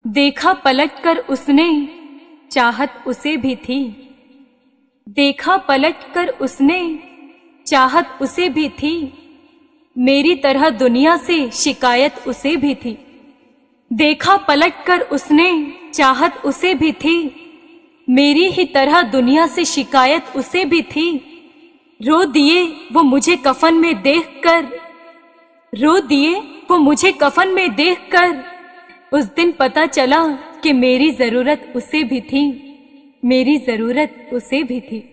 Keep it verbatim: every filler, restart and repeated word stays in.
देखा पलट कर उसने, चाहत उसे भी थी। देखा पलट कर उसने, चाहत उसे भी थी। मेरी तरह दुनिया से शिकायत उसे भी थी। देखा पलट कर उसने, चाहत उसे भी थी। मेरी ही तरह दुनिया से शिकायत उसे भी थी। रो दिए वो मुझे कफन में देखकर, रो दिए वो मुझे कफन में देखकर। उस दिन पता चला कि मेरी जरूरत उसे भी थी, मेरी जरूरत उसे भी थी।